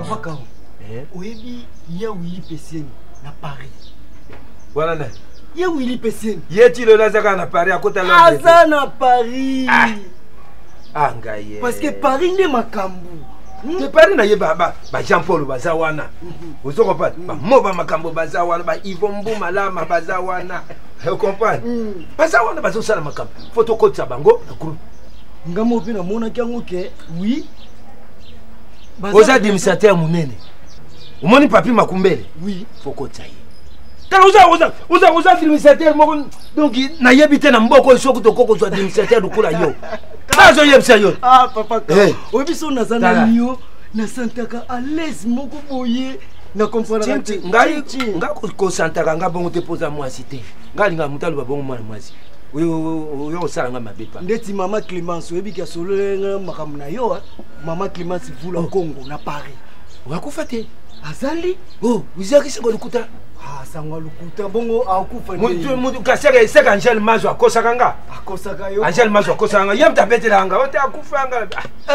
Papa Kao. Oyebi ya Willy Pessien na Paris. Voilà là. Ya Willy Pessien. Yeti le lazaka na Paris à côté de la. Aza na Paris. Ah ngaye. Parce que Paris n'est makambu. Te Paris na ye ba Jean-Paul bazawana. Vous comprenez? Ba moba makambo bazawana ba Yvon Mbuma lama bazawana. Vous comprenez? Bazawana bazo sala makambo. Photocopie sa bango na groupe. Ngamo pe na mona kyango ke oui. Oza administrateur munene. Umoni papi makumbele. Oui. Foko tsaye. Tala oza administrateur moko donc na yebite na mboko soko to koko zo administrateur dukula yo. Kazo yebisa yo. Ah papa ka. Obiso na zana nyo na santaka à l'aise moko boye na comprendre ngai ko santaka nga bongo te posa moi cité. Ngali nga mutalo ba bongo mwana mwasi. Oyo osala nga mabepa. Ndeti mama Clémence oyebi ka solo nga makamna yo mama Clémence vula Congo na Paris. Wakufa te. Azali? Oh, uzaki seko lukuta. Ah, sangwa lukuta bongo akufa ndi. Mutu kaseka seka Angel Mazo akosaka nga. Akosaka yo. Angel Mazo akosaka nga. Yem tapetela nga. Ote akufa nga.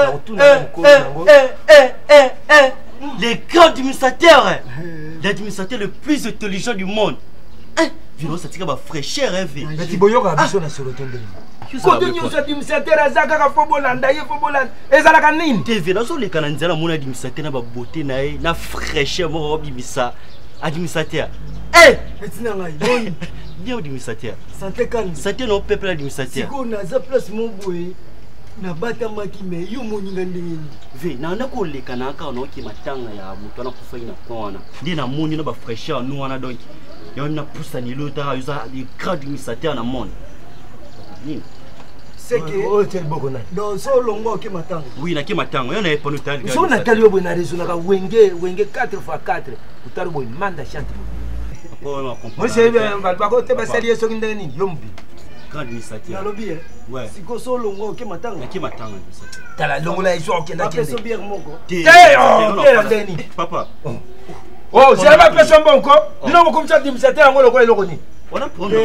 Les grands administrateurs. L'administrateur le plus intelligent du monde. Vino satika ba fraîcheur rêve. Mais tiboyoka biso na solo tondeli. Kote nyoso administrateur azaka ka fobolanda ye fobolanda. Ezalaka nini? TV na so le kananzala mona administrateur na ba beauté na ye na fraîcheur mo bibisa. Administrateur. Etina ngai. Bien administrateur. Santé kan. Santé no peuple administrateur. Siko na za place mo boye. Na bata maki me yo moninga ndengeni. Ve na ko le kanaka no ki matanga ya mutu na kufa ina kona. Ndi na moni na ba fraîcheur no wana donc. Yo na poussa ni lota usa des grands administrateurs na monde. Nini? C'est que oh tel bokona. Dans so longo ke matanga. Oui na ke matanga. Yo na pas no tal. So na tali yo bona raison na wenge 4x4. Utaro boy manda chante. Moi c'est ba ko te ba sérieux so ndeni yombi. Grand administrateur. Na lobby ouais. Siko so longo ke matanga. Ke matanga administrateur. Tala longo la iso okenda kende. So bière moko. Ndeni. Papa. Oh, c'est pas personne bon ko. Dino mo comme ça administrateur ngolo ko eloko ni. On a problème.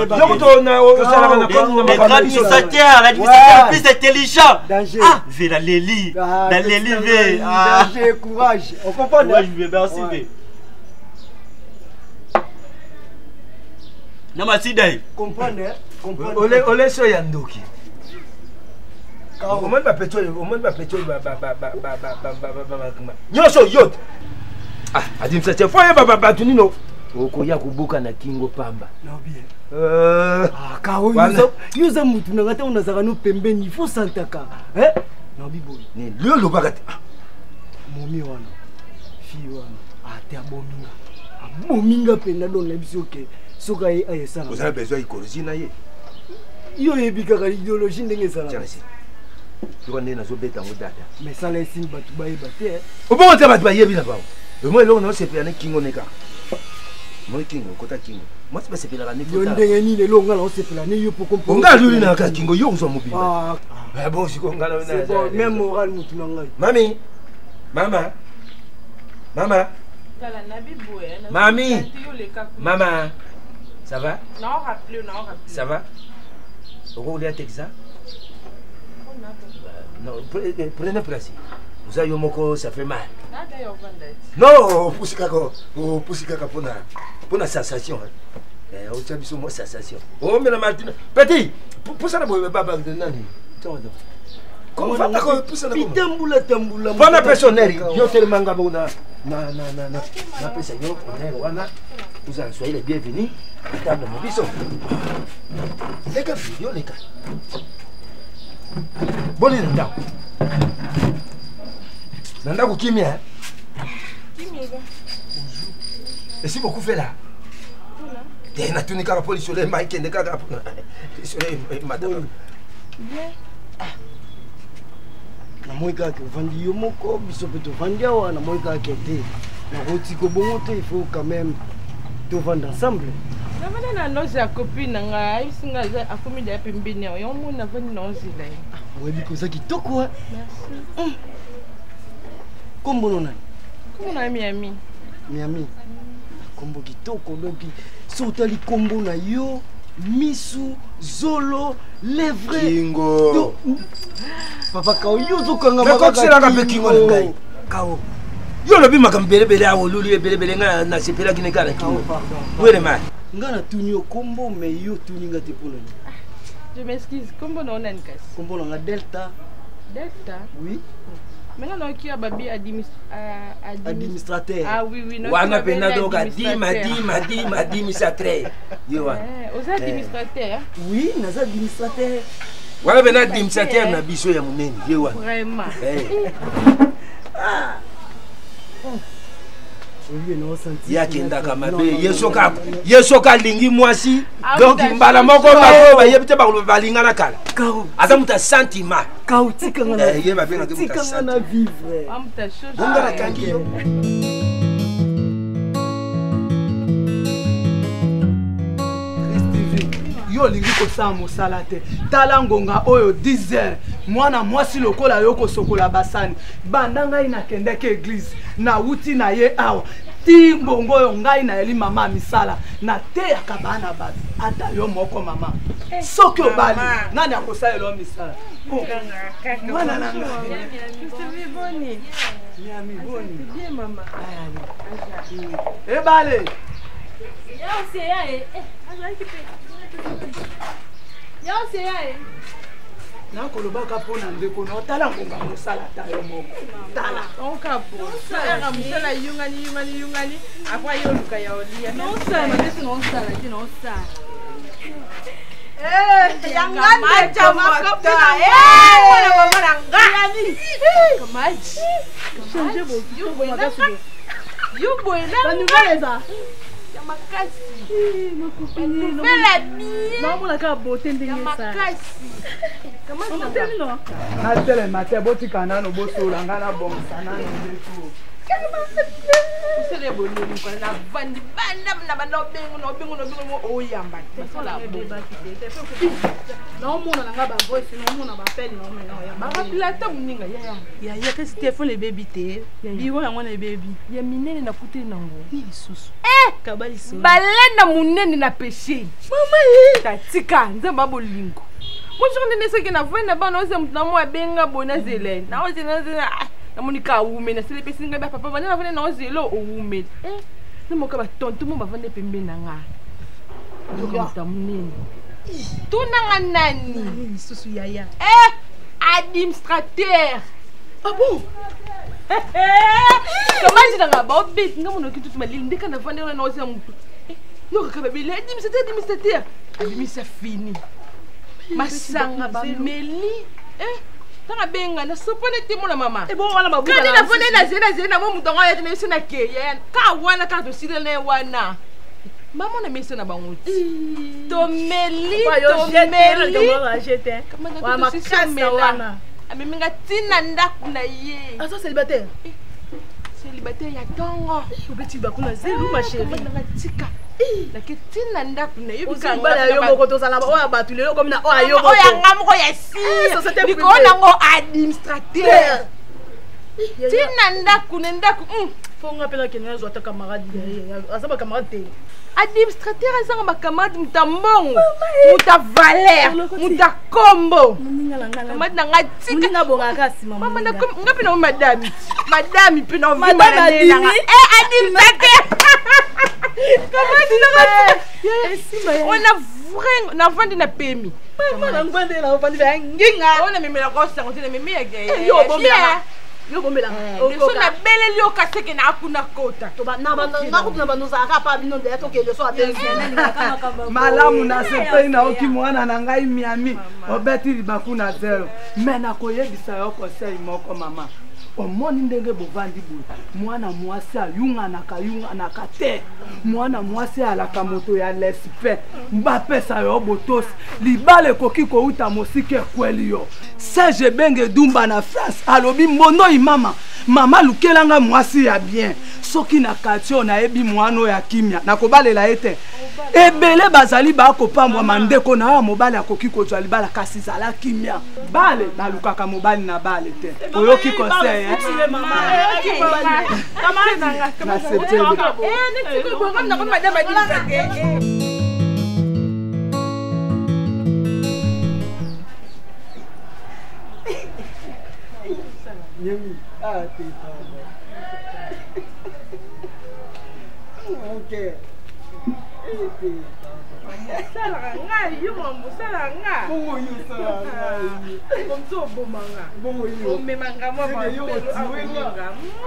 L'administrateur le plus intelligent. Ah, V la Léli. La Léli V. Danger, courage. On comprend. Courage, merci V. Namasidai. Comprendre, comprendre. Ole so yandoki. Au moins ba pétrole, Nyoso yot. Ah, administrateur faut ba tunino. Okoya kubuka na kingo pamba. Non bien. Kao yuza mutu na ngata unazaka no pembeni faut santaka. Non bibo. Ni lio lo bagati. Momi wana. Fi wana. Te abominga. Abominga penda don na biso ke. Soka ye ayesala. Vous avez besoin d'icologie na ye. Yo yebika ka idéologie ndenge sala. Tu connais na zo beta ngudata. Mais ça laisse une batu ba yebate. Obo te batu ba yebi na ba. Moi lo no se pe na kingo neka. Moi kingo kota kingo. Moi c'est pas se pe la ne kota. Yo ndenge ni le longa la se pe la ne yo pour comprendre. Onga luli na ka kingo yo zo mobile. Ah bon si ko ngala na. C'est bon même moral mutu na ngai. Mami. Mama. Mama. Mami. Maman. Ça va? Non, rappelez. Ça va? Vous voulez un Texas? Non, prenez place. Vous avez moko, ça fait mal. Non, poussika pour la sensation. On tient bien moi sensation. Oh mais la Martine, petit, pour ça la boue baba de nani. Comment va ta pour ça la boue? Tambula. Voilà personnel. Yo tellement ngabona. Na pesa yo, wana. Vous en soyez les bienvenus. Table mon biso. Les gars, les gars. Bon nda. Nanda ko kimia. Kimia. Et si beaucoup fait là. T'es na tuni ka police le Mike ndeka ka. Madame. Bien. Na moika ke vandi yo moko biso pe to vandi awa na moika ke te. Na roti ko bongo te il faut quand même to vendre ensemble. Na vana na noze ya copine nga isinga za akomi da pembeni yo mo na vani noze la. Webi ko za kitoko. Merci. Kombo nona. Kombo na Miami. Miami. Kombo kitoko donc sotali kombo na yo misu zolo lèvre kingo. Papa Kao yo zo kanga makaka kingo ngai. Kao. Yo lobi makambele bele a olulu bele bele nga na sepela kine kala ki. Wele ma. Ngana tunyo kombo me yo tuninga te polo. Je m'excuse, kombo na onan kasi. Kombo nga Delta. Delta? Oui. Maintenant on qui a babi administrateur. Ah oui oui, Wana pena donc administrateur. Yo wa. Aux administrateurs. Oui, naza administrateur. Wana pena administrateur na biso ya munene. Yo wa. Vraiment. Yakenda kama be yesoka lingi mwasi donc mbala moko bako bayebite balinga na kala ata muta sentiment kautika ngana ye ba benga muta ngana vivre amta chose ngara kangi yo yo lingi kosala mosala te tala ngonga oyo 10h mwana mwasi lokola yo kosokola basani banda ngai nakendeke eglise na wuti na ye awa ti mbongo oyo ngai na eli mama misala na teyaka bana bato ata yo moko mama soki obali nani akosalela yo misala mwana na ngai ebale nakolobaka mpona ndeko na otala ngonga mosala ta yo moko tala onkaposala mosala yungani apres yoluka ya olia natelema te botika nano bosola ngai nabongisa nano ndetu balenda munene na peshe tatika nzambe abolingo mojournée soki na voi na bana ose mutu na mo abenga bona zelene na ose na namonika awume na sele pesi ngai ba papa bana na vone na ozelo owume na moka ba tonto mo bavande pembe na nga ndoka munene tunanga nani susu yaya administrateur abo kamandi na ba obet nga mono kitu malili ndeka na vande na ose mutu yo ka babele administrateur abimisa fini masanga bameli tanga benga na sopone timo na mama e bon wana mabuka kana na fone na zena na mo mutongo ya tena sina ke ya ka wana ka to sile na wana mama na mesa na banguti to meli wa makasa wana ameminga tina ndaku na ye aso célibataire ya tongo obeti bakuna zelu ma chérie na tika na kitina ndaku na yo bikanga yo moko to sala oya batu lelo comme na oya yo moko oya ngamoko ya si bikona ngo administrateur tina ndaku na ndaku fonga pela kenena zo ta camarade asaba camarade te administrateur azanga makamadi mutambongo muta valeur muta kombo kamadi na nga tika muninga bongaka sima mama na ngapi na madame pina ovi madame na administrateur kamadi na nga ona vrai na vandi na pemi mama na ngwande la vandi ba nginga ona memela ko sango tena meme ya yo bomela yo bomela so na beleli yo kaseke na akuna kota to ba na ngakutuna banoza ka pa bino de to ke le so atengene malamu na sepei na oki mwana na ngai miami obeti bakuna zero me na koyebisa yo kosei moko mama omoni ndenge bovandi boye mwana mwasi ayunganaka te mwana mwasi alaka moto ya lespe bapesa yo botosi libala ekoki kouta mosika ekweli yo Serge Benge Dumba na France alobi mbondo imama mama lukelanga mwasi ya bien soki na katio na ebi mwano ya kimia nakobalela ete ebele bazali bakopambwa mandeko na mobali akoki kozwa libala kasi zala kimia bale balukaka mobali na bale te oyoki kose na septembre cœur. Mosala ngai, yo mosala ngai. Bongo yo sala ngai. Comme ça bomanga. Bongo yo. Omemanga moi ba yo tiwenga.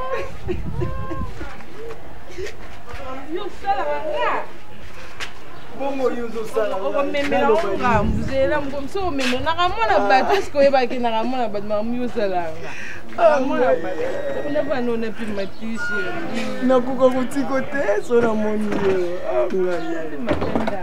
Yo sala ngai. Bongo yo sala ngai. Omemela nga muzela comme ça omemela na mona bato ce ko ba ki na mona bato ma yo sala ngai. Mona bato. Na ba no na pimatishe. Na kuko kutiko te so na moni yo. Ngai mapenda.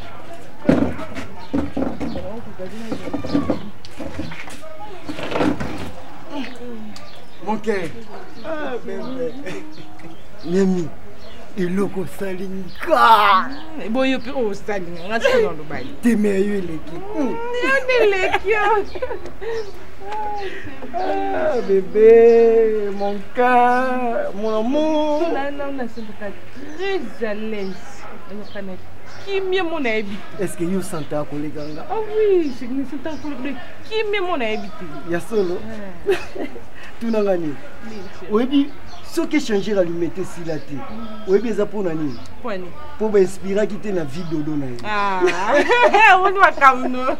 Mon cœur. Ah, bébé. Miami, il est comme ça, l'inka. Bon, il peut aussi ça, on a ça dans le bail. T'es meilleur, l'équipe. Ah, bébé, mon cœur, mon amour. Non, c'est très à l'aise. Qui m'est mon habité? Est-ce que vous sentez à collègue? Ah oui, c'est que nous sentons à collègue. Qui m'est mon habité? Il y a solo. Tout n'a gagné. Oui, ce qui change la lumière, c'est la tête. Oui, bien ça pour nani. Pour inspirer qui était dans la vie de Dodo. Ah, on va calmer.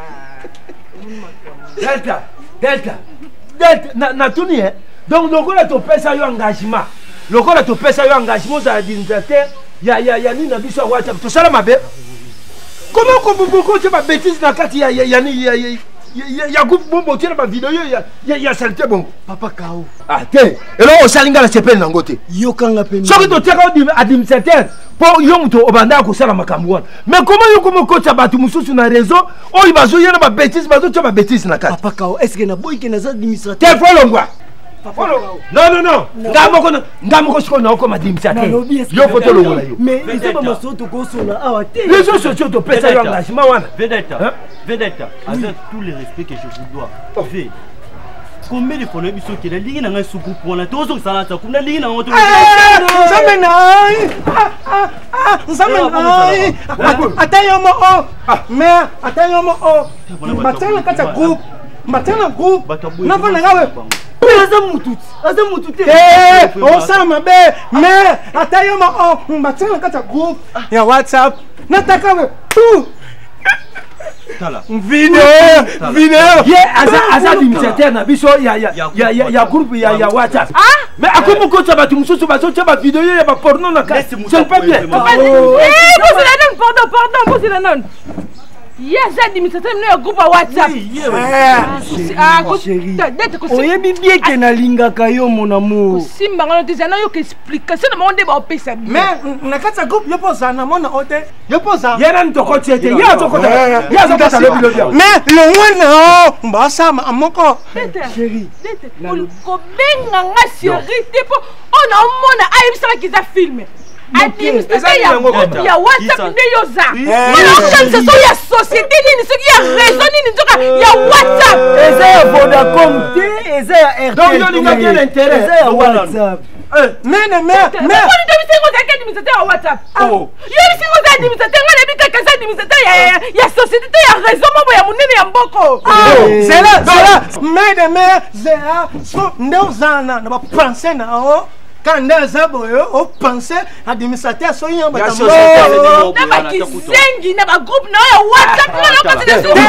Delta, na tuni hein. Donc lokola to pesa yo engagement. Lokola to pesa yo engagement za administrateur. Ya ni na biso WhatsApp to sala mabe. Comment ko tu ba bêtise na kati ya groupe bombo tu na ba vidéo ya saleté bon. Papa Kao. Ah te. Et là on salinga la CPN na ngote. Yo kanga pe. So que to teka administrateur pour yo muto obanda ko sala makambo wana. Mais comment yo komo ko batu mususu na réseau o ibazo yana ba bêtise bazo tu ba bêtise na kati. Papa Kao, est-ce que na boy ke na za administrateur? Te follow ngwa. Non. Ngamo ko na ko administrateur. Yo photo lo wala yo. Mais ils ont pas masoto ko sona awa te. Les réseaux sociaux to pesa yo engagement wana. Vedetta, avec tout le respect que je vous dois. Fais. Combien de fois nous sommes qui la ligne dans un sous-groupe pour la tous on s'en comme la ligne dans autre. Vidéo. Asa administrateur na biso ya groupe ya WhatsApp. Mais à comment ko taba tumususu ba so taba vidéo ya ba porno na ka. C'est pas bien. Pardon, c'est la non. Yes, administrateur na groupe WhatsApp. Chérie. Oyebi bien que na lingaka yo mon amour. Simba ngalo tezana yo ke explication na monde ba opesa bien. Mais na kata groupe yo posa na mona hotel. Yo posa. Yena ntoko tiete. Ya toko ta. Ya toko ta le bilo. Mais le wana ba sama amoko. Chérie. Ko benga nga chérie te po on a mona aibisa kiza filme. Administrateur ya WhatsApp nde yoza. Mana organisation ya société nini soki ya réseau nini nzoka ya WhatsApp. Eza ya Vodacom te, eza ya RTL. Donc yo linga bien intérêt. Eza ya WhatsApp. Mais on dit que c'est administrateur ya WhatsApp. Yo bisi ngo za administrateur ngana bika kaza administrateur ya société ya réseau mobo ya munene ya mboko. C'est là. Mais zera so ndozana na ba penser na o. Quand les aboyeux ont pensé à administrateur, soyez un bâtiment. Zengi na ba groupe na ya WhatsApp na lokati de so.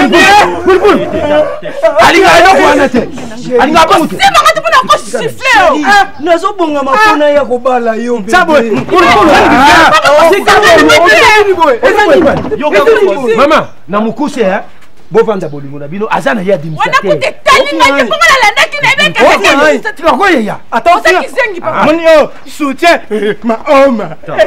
Alinga no kwana te. Alinga ba mutu. C'est ma tupuna ko siffler. Nazo bonga mapona ya ko bala yo. Mama, na mukuse hein. Bovanda bolingo na bino azana ya administrateur. On a coûté tellement de comment la ndaki na beka. Tu vas quoi ya? Attends, Zengi papa. Mon yo soutien ma homme.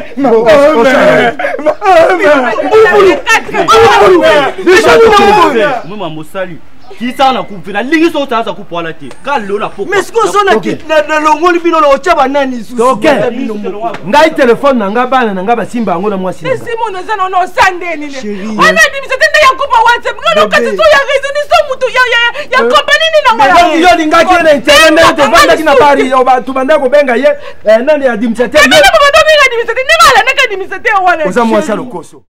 Moi mosali. Qui ça na coupe na lingi so ça coupe pour la tête. Kalo na poko. Mais ce qu'on sonne na longoli bino na ochaba nani susu. OK. Ngai téléphone na nga bana na nga basimba ngo na mwasi. C'est Simon na zana no sande ni. On a dit c'est tende ya coupe WhatsApp. Non lokati so ya réseau ni so mutu ya compagnie ni na ngala. Yo linga ki na internet to banda ki na bari oba tubanda ko benga ye nani ya administrateur. Nani ko banda benga administrateur ni mala na ka administrateur wana. Oza mwasi lokoso.